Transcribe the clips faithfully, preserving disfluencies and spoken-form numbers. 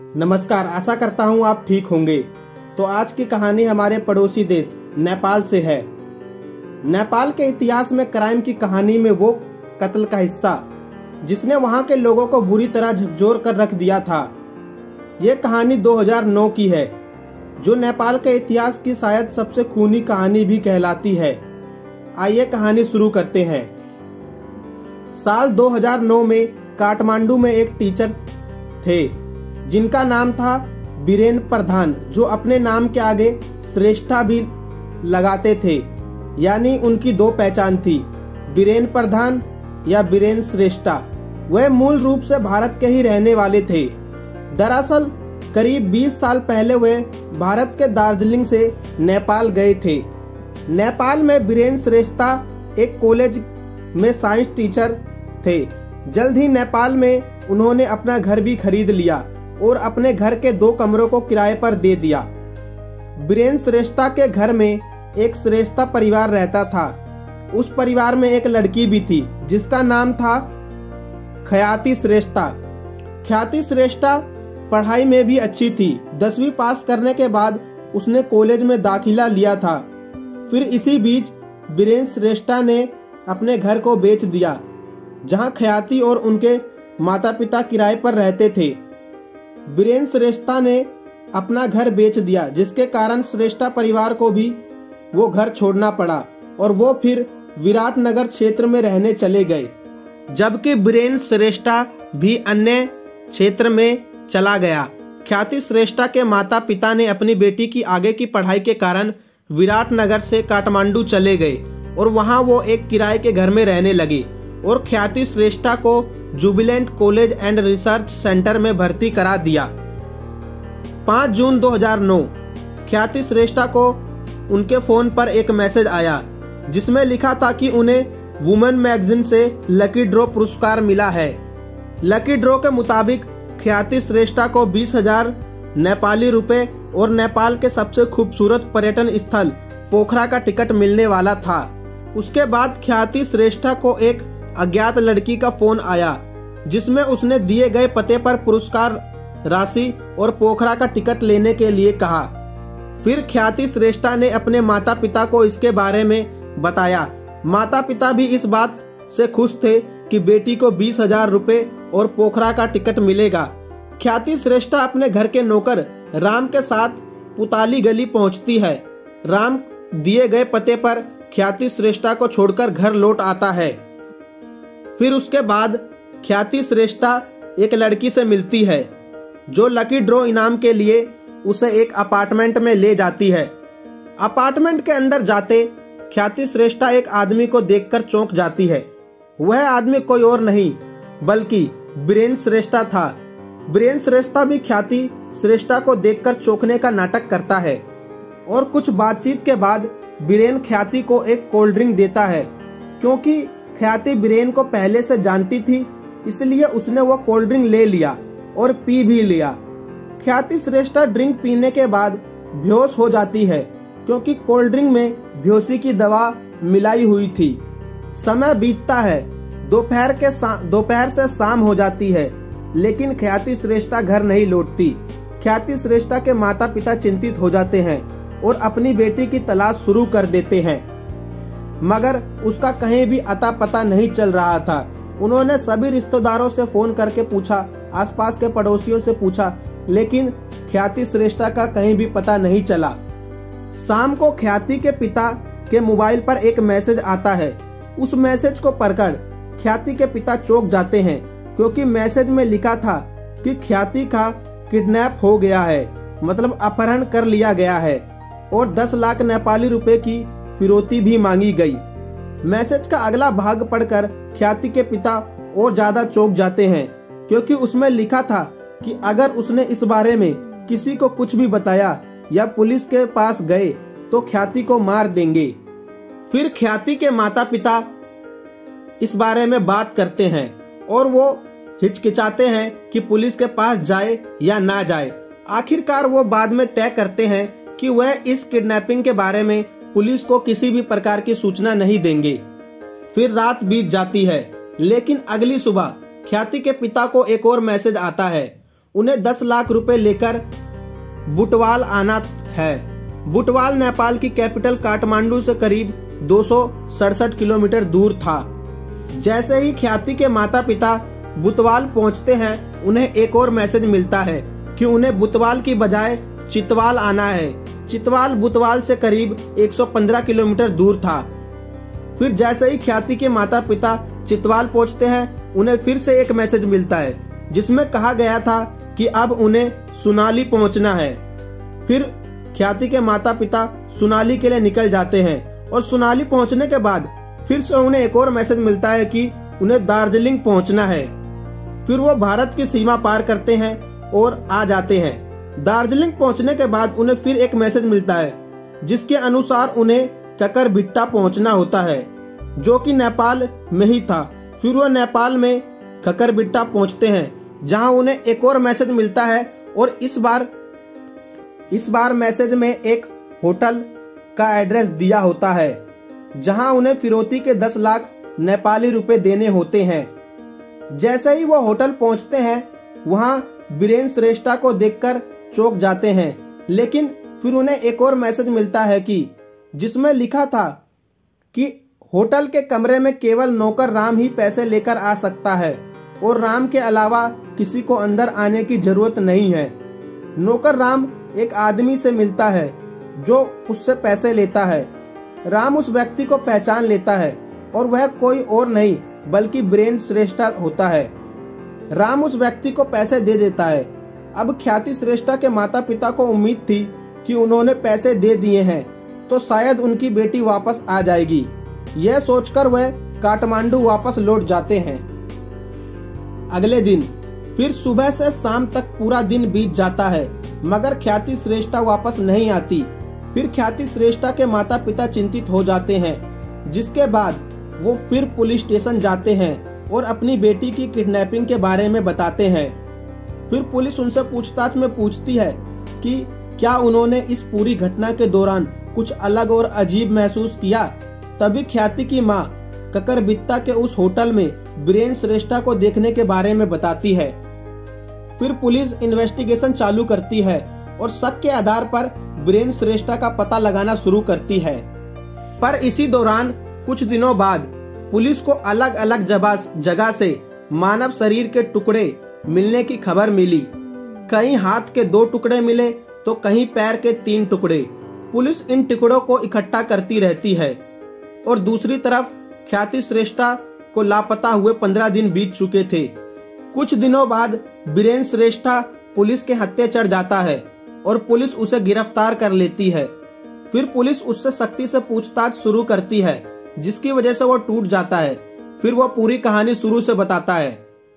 नमस्कार, आशा करता हूँ आप ठीक होंगे। तो आज की कहानी हमारे पड़ोसी देश नेपाल से है। नेपाल के इतिहास में क्राइम की कहानी में वो कत्ल का हिस्सा जिसने वहाँ के लोगों को बुरी तरह झकझोर कर रख दिया था। ये कहानी दो हज़ार नौ की है, जो नेपाल के इतिहास की शायद सबसे खूनी कहानी भी कहलाती है। आइए कहानी शुरू करते हैं। साल दो हज़ार नौ में काठमांडू में एक टीचर थे जिनका नाम था बीरेन प्रधान, जो अपने नाम के आगे श्रेष्ठा भी लगाते थे। यानी उनकी दो पहचान थी, बीरेन प्रधान या बीरेन श्रेष्ठा। वह मूल रूप से भारत के ही रहने वाले थे। दरअसल करीब बीस साल पहले वे भारत के दार्जिलिंग से नेपाल गए थे। नेपाल में बीरेन श्रेष्ठा एक कॉलेज में साइंस टीचर थे। जल्द ही नेपाल में उन्होंने अपना घर भी खरीद लिया और अपने घर के दो कमरों को किराए पर दे दिया। बीरेन श्रेष्ठा के घर में एक श्रेष्ठा परिवार रहता था। उस परिवार में एक लड़की भी थी जिसका नाम था ख्याति श्रेष्ठा। ख्याति श्रेष्ठा पढ़ाई में भी अच्छी थी। दसवीं पास करने के बाद उसने कॉलेज में दाखिला लिया था। फिर इसी बीच बीरेन श्रेष्ठा ने अपने घर को बेच दिया, जहां ख्याति और उनके माता पिता किराए पर रहते थे। बीरेन श्रेष्ठा ने अपना घर बेच दिया, जिसके कारण श्रेष्ठा परिवार को भी वो घर छोड़ना पड़ा और वो फिर विराटनगर क्षेत्र में रहने चले गए, जबकि बीरेन श्रेष्ठा भी अन्य क्षेत्र में चला गया। ख्याति श्रेष्ठा के माता पिता ने अपनी बेटी की आगे की पढ़ाई के कारण विराटनगर से काठमांडू चले गए और वहां वो एक किराए के घर में रहने लगे और ख्याति श्रेष्ठा को Jubilant college and research centre में भर्ती करा दिया। पाँच जून दो हज़ार नौ ख्याति श्रेष्ठा को उनके फोन पर एक मैसेज आया जिसमें लिखा था कि उन्हें वुमेन मैगजीन से लकी ड्रॉ पुरस्कार मिला है। लकी ड्रॉ के मुताबिक ख्याति श्रेष्ठा को बीस हजार नेपाली रुपए और नेपाल के सबसे खूबसूरत पर्यटन स्थल पोखरा का टिकट मिलने वाला था। उसके बाद ख्याति श्रेष्ठा को एक अज्ञात लड़की का फोन आया जिसमें उसने दिए गए पते पर पुरस्कार राशि और पोखरा का टिकट लेने के लिए कहा। फिर ख्याति श्रेष्ठा ने अपने माता पिता को इसके बारे में बताया। माता पिता भी इस बात से खुश थे कि बेटी को बीस हजार रुपए और पोखरा का टिकट मिलेगा। ख्याति श्रेष्ठा अपने घर के नौकर राम के साथ पुताली गली पहुंचती है। राम दिए गए पते पर ख्याति श्रेष्ठा को छोड़कर घर लौट आता है। फिर उसके बाद ख्याति श्रेष्ठा एक लड़की से मिलती है जो लकी ड्रॉ इनाम के लिए उसे एक अपार्टमेंट में ले जाती है। अपार्टमेंट के अंदर जाते ख्याति श्रेष्ठा एक आदमी को देखकर चौंक जाती है। वह आदमी कोई और नहीं बल्कि बीरेन श्रेष्ठा था। बीरेन श्रेष्ठा भी ख्याति श्रेष्ठा को देखकर चौंकने का नाटक करता है और कुछ बातचीत के बाद बीरेन ख्याति को एक कोल्ड ड्रिंक देता है। क्योंकि ख्याति बीरेन को पहले से जानती थी, इसलिए उसने वो कोल्ड ड्रिंक ले लिया और पी भी लिया। ख्याति श्रेष्ठा ड्रिंक पीने के बाद बेहोश हो जाती है, क्योंकि कोल्ड ड्रिंक में बेहोशी की दवा मिलाई हुई थी। समय बीतता है, दोपहर के दोपहर से शाम हो जाती है, लेकिन ख्याति श्रेष्ठा घर नहीं लौटती। ख्याति श्रेष्ठा के माता पिता चिंतित हो जाते हैं और अपनी बेटी की तलाश शुरू कर देते हैं, मगर उसका कहीं भी अता पता नहीं चल रहा था। उन्होंने सभी रिश्तेदारों से फोन करके पूछा, आसपास के पड़ोसियों से पूछा, लेकिन ख्याति श्रेष्ठा का कहीं भी पता नहीं चला। शाम को ख्याति के पिता के मोबाइल पर एक मैसेज आता है। उस मैसेज को पढ़कर ख्याति के पिता चौंक जाते हैं, क्योंकि मैसेज में लिखा था कि ख्याति का किडनैप हो गया है, मतलब अपहरण कर लिया गया है और दस लाख नेपाली रुपए की फिरौती भी मांगी गई। मैसेज का अगला भाग पढ़कर ख्याति के पिता और ज्यादा चौंक जाते हैं, क्योंकि उसमें लिखा था कि अगर उसने इस बारे में किसी को कुछ भी बताया या पुलिस के पास गए तो ख्याति को मार देंगे। फिर ख्याति के माता पिता इस बारे में बात करते हैं और वो हिचकिचाते हैं कि पुलिस के पास जाए या ना जाए। आखिरकार वो बाद में तय करते हैं कि वह इस किडनैपिंग के बारे में पुलिस को किसी भी प्रकार की सूचना नहीं देंगे। फिर रात बीत जाती है, लेकिन अगली सुबह ख्याति के पिता को एक और मैसेज आता है। उन्हें दस लाख रुपए लेकर बुटवाल आना है। बुटवाल नेपाल की कैपिटल काठमांडू से करीब दो सौ सड़सठ किलोमीटर दूर था। जैसे ही ख्याति के माता पिता बुटवाल पहुंचते हैं, उन्हें एक और मैसेज मिलता है कि उन्हें बुटवाल की बजाय चितवाल आना है। चितवाल बुटवाल से करीब एक सौ पंद्रह किलोमीटर दूर था। फिर जैसे ही ख्याति के माता पिता चितवाल पहुंचते हैं, उन्हें फिर से एक मैसेज मिलता है जिसमें कहा गया था कि अब उन्हें सुनाली पहुंचना है। फिर ख्याति के माता पिता सुनाली के लिए निकल जाते हैं और सुनाली पहुंचने के बाद फिर से उन्हें एक और मैसेज मिलता है कि उन्हें दार्जिलिंग पहुंचना है। फिर वो भारत की सीमा पार करते हैं और आ जाते हैं। दार्जिलिंग पहुंचने के बाद उन्हें फिर एक मैसेज मिलता है जिसके अनुसार उन्हें ककरबिट्टा पहुंचना होता है, जो कि नेपाल में ही था। फिर वो नेपाल में ककरबिट्टा पहुंचते हैं, जहां उन्हें एक और मैसेज मिलता है और इस बार इस बार मैसेज में एक होटल का एड्रेस दिया होता है, जहां उन्हें फिरौती के दस लाख नेपाली रुपए देने होते हैं। जैसे ही वो होटल पहुंचते हैं, वहां बीरेन श्रेष्ठा को देखकर चौंक जाते हैं, लेकिन फिर उन्हें एक और मैसेज मिलता है कि जिसमें लिखा था कि होटल के कमरे में केवल नौकर राम ही पैसे लेकर आ सकता है और राम के अलावा किसी को अंदर आने की जरूरत नहीं है। नौकर राम एक आदमी से मिलता है जो उससे पैसे लेता है। राम उस व्यक्ति को पहचान लेता है और वह कोई और नहीं बल्कि बीरेन श्रेष्ठा होता है। राम उस व्यक्ति को पैसे दे देता है। अब ख्याति श्रेष्ठा के माता पिता को उम्मीद थी कि उन्होंने पैसे दे दिए हैं तो शायद उनकी बेटी वापस आ जाएगी। यह सोचकर वह काठमांडू वापस लौट जाते हैं। अगले दिन फिर सुबह से शाम तक पूरा दिन बीत जाता है, मगर ख्याति श्रेष्ठा वापस नहीं आती। फिर ख्याति श्रेष्ठा के माता पिता चिंतित हो जाते हैं, जिसके बाद वो फिर पुलिस स्टेशन जाते हैं और अपनी बेटी की किडनैपिंग के बारे में बताते हैं। फिर पुलिस उनसे पूछताछ में पूछती है कि क्या उन्होंने इस पूरी घटना के दौरान कुछ अलग और अजीब महसूस किया। तभी ख्याति की माँ ककरबिट्टा के उस होटल में बीरेन श्रेष्ठा को देखने के बारे में बताती है। फिर पुलिस इन्वेस्टिगेशन चालू करती है और शक के आधार पर बीरेन श्रेष्ठा का पता लगाना शुरू करती है। पर इसी दौरान कुछ दिनों बाद पुलिस को अलग अलग जगह से मानव शरीर के टुकड़े मिलने की खबर मिली। कहीं हाथ के दो टुकड़े मिले तो कहीं पैर के तीन टुकड़े। पुलिस इन टुकड़ों को इकट्ठा करती रहती है और दूसरी तरफ ख्याति श्रेष्ठा को लापता हुए पंद्रह दिन बीत चुके थे। कुछ दिनों बाद बीरेन श्रेष्ठा पुलिस के हत्थे चढ़ जाता है और पुलिस उसे गिरफ्तार कर लेती है। फिर पुलिस उससे सख्ती से पूछताछ शुरू करती है, जिसकी वजह से वो टूट जाता है। फिर वो पूरी कहानी शुरू से बताता है।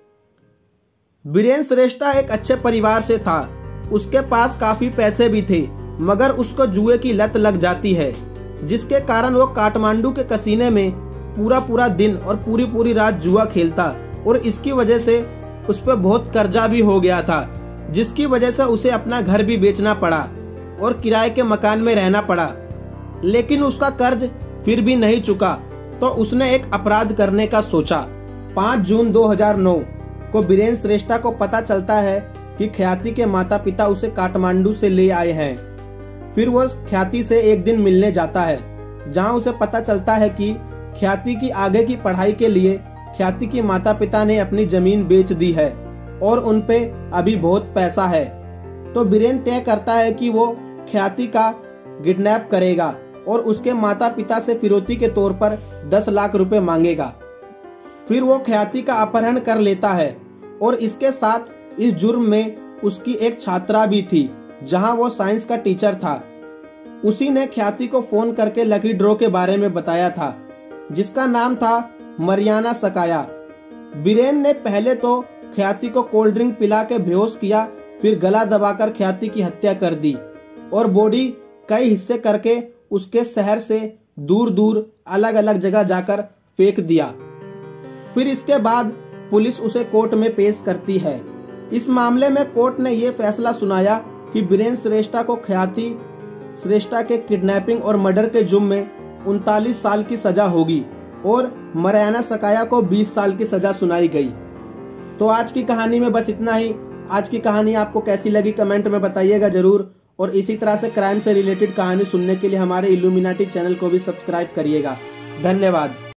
बीरेन श्रेष्ठा एक अच्छे परिवार से था। उसके पास काफी पैसे भी थे, मगर उसको जुए की लत लग जाती है, जिसके कारण वो काठमांडू के कसीने में पूरा पूरा दिन और पूरी पूरी रात जुआ खेलता और इसकी वजह से उस पर बहुत कर्जा भी हो गया था, जिसकी वजह से उसे अपना घर भी बेचना पड़ा और किराए के मकान में रहना पड़ा। लेकिन उसका कर्ज फिर भी नहीं चुका तो उसने एक अपराध करने का सोचा। पाँच जून दो हज़ार नौ को बीरेन श्रेष्ठा को पता चलता है कि ख्याति के माता पिता उसे काठमांडू से ले आए हैं। फिर वो ख्याति से एक दिन मिलने जाता है, जहां उसे पता चलता है कि ख्याति की आगे की पढ़ाई के लिए ख्याति की माता पिता ने अपनी जमीन बेच दी है और उनपे अभी बहुत पैसा है। तो बीरेन तय करता है कि वो ख्याति का किडनैप करेगा और उसके माता पिता से फिरौती के तौर पर दस लाख रुपए मांगेगा। फिर वो ख्याति का अपहरण कर लेता है और इसके साथ इस जुर्म में उसकी एक छात्रा भी थी, जहां वो साइंस का टीचर था। उसी ने ख्याति को फोन करके लकी ड्रॉ के बारे में बताया था, जिसका नाम था मरियाना सकाया। बीरेन ने पहले तो ख्याति को कोल्ड ड्रिंक पिला के बेहोश किया, फिर गला दबाकर ख्याति की हत्या कर दी और बॉडी कई हिस्से करके उसके शहर से दूर दूर अलग अलग जगह जाकर फेंक दिया। फिर इसके बाद पुलिस उसे कोर्ट में पेश करती है। इस मामले में कोर्ट ने यह फैसला सुनाया कि बीरेन श्रेष्ठा को ख्याति श्रेष्ठा के किडनैपिंग और मर्डर के जुर्म में उनतालीस साल की सजा होगी और मरियाना सकाया को बीस साल की सजा सुनाई गई। तो आज की कहानी में बस इतना ही। आज की कहानी आपको कैसी लगी कमेंट में बताइएगा जरूर, और इसी तरह से क्राइम से रिलेटेड कहानी सुनने के लिए हमारे इल्यूमिनाटी चैनल को भी सब्सक्राइब करिएगा। धन्यवाद।